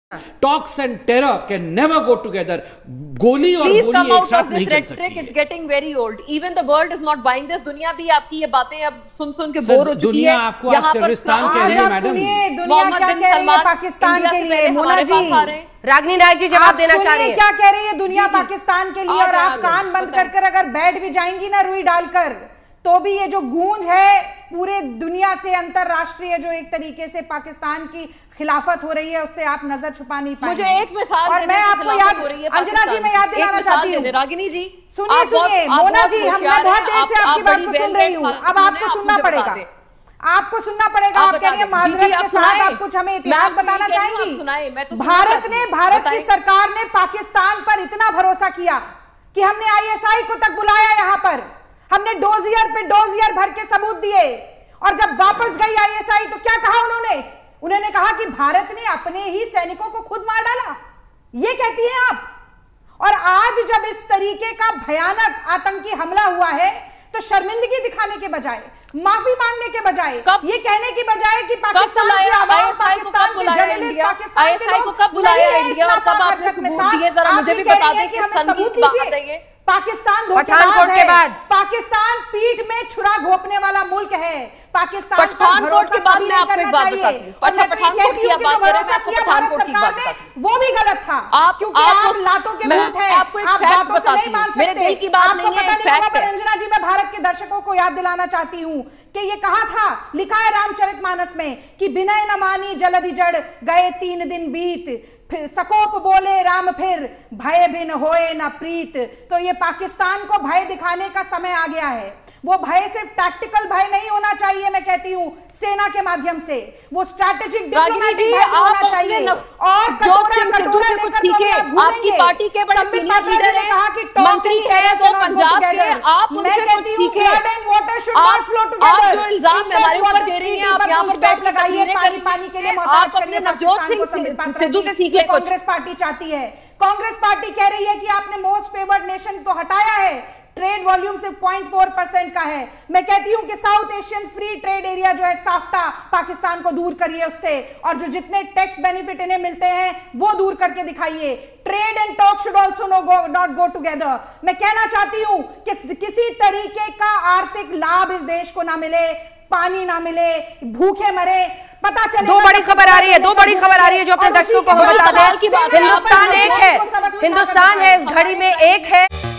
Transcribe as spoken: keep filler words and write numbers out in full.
Talks and terror can never go together. गोली और गोली एक साथ नहीं चल सकती। It's getting very old. Even the world is not buying this. दुनिया भी आपकी ये बातें अब सुन सुन के बोर हो चुकी है। आपको आज टेररिस्तान कह रही है मैडम। दुनिया क्या कह रही है पाकिस्तान के लिए? मोना जी, रागनी नायक जी जवाब देना चाह रही है। क्या कह रही है दुनिया पाकिस्तान के लिए? और आप कान बंद कर कर अगर बैठ भी जाएंगी ना रुई डालकर, तो भी ये जो गूंज है पूरे दुनिया से, अंतरराष्ट्रीय जो एक तरीके से पाकिस्तान की खिलाफत हो रही है, उससे आप नजर छुपा नहीं पाएंगे। मुझे एक मिसाल और मैं आपको याद, अंजना जी मैं याद दिलाना चाहती हूँ, रागिनी जी सुनिए सुनिए, मोना जी हम मैं बहुत देर से आपकी बात को सुन रही हूँ, अब आपको सुनना पड़ेगा, आपको सुनना पड़ेगा। आप कह रही है माजरत के साथ आप कुछ हमें इतिहास बताना चाहेंगी? भारत ने, भारत की सरकार ने पाकिस्तान पर इतना भरोसा किया कि हमने आई एस आई को तक बुलाया, यहाँ पर हमने डोजियर पे डोजियर भर के सबूत दिए, और जब वापस गई आई एस आई तो क्या कहा उन्होंने? उन्होंने कहा कि भारत ने अपने ही सैनिकों को खुद मार डाला। ये कहती हैं आप। और आज जब इस तरीके का भयानक आतंकी हमला हुआ है तो शर्मिंदगी दिखाने के बजाय, माफी मांगने के बजाय, ये कहने की बजाय कि पाकिस्तान की आवाम, पाकिस्तान के जर्नलिस्ट, पाकिस्तान के लोग कब बुलाया इंडिया और कब आपने सबूत दिए? जरा मुझे भी बता दें कि हमें सबूत दीजिए। पाकिस्तान धोखेबाज है, पाकिस्तान पीठ में छुरा घोंपने वाला मुल्क है, पाकिस्तान पठानकोट की बात मैं आपको एक बात बताती हूँ। अच्छा पठानकोट की बात करें, मैं आपको पठानकोट की बात बताती हूँ, वो भी गलत था, आप क्योंकि आप लातों के भूत हैं, आप बातों से नहीं मान सकते। मेरे दिल की बात नहीं है, एक फैक्ट है। अंजना जी मैं भारत के दर्शकों को याद दिलाना चाहती हूँ कि ये कहा था, लिखा है रामचरितमानस में कि बिनय न मानी जलधि जड़, गए तीन दिन बीत, सकोप बोले राम फिर, भय बिन होए न प्रीत। तो ये पाकिस्तान को भय दिखाने का समय आ गया है। वो भय सिर्फ टैक्टिकल भय नहीं होना चाहिए, मैं कहती हूँ सेना के माध्यम से, वो स्ट्रैटेजिक डिप्लोमेटिक भय होना चाहिए। और कटोरा कटोरा लेकर सीखे, आपकी पार्टी के बड़े सीनियर लीडर हैं, कहा कि मंत्री हैं वो पंजाब के, आप उनसे कुछ सीखे। आप जो इल्जाम हमारे ऊपर दे रही हैं, आप यहाँ पर बैठ लगाइए पानी पानी के लिए मोहताज करिए, नवजोत सिंह सिद्धू से सीखे। कांग्रेस पार्टी चाहती है, कांग्रेस पार्टी कह रही है कि आपने मोस्ट फेवर्ड नेशन को हटाया है, ट्रेड वॉल्यूम सिर्फ पॉइंट फोर परसेंट का है। मैं कहती हूं कि South Asian free trade area जो है साफ्टा, पाकिस्तान को दूर करिए उससे, और जो जितने टैक्स बेनिफिट इन्हें मिलते हैं वो दूर करके दिखाइए। Trade and talk should also not go together. मैं कहना चाहती हूं कि किसी तरीके का आर्थिक लाभ इस देश को ना मिले, पानी ना मिले, भूखे मरे, पता चले। दो बड़ी खबर आ रही है, दो बड़ी खबर आ रही है जो अपने दर्शकों को हम बता दें। हिंदुस्तान एक है, हिंदुस्तान है इस घड़ी में एक है।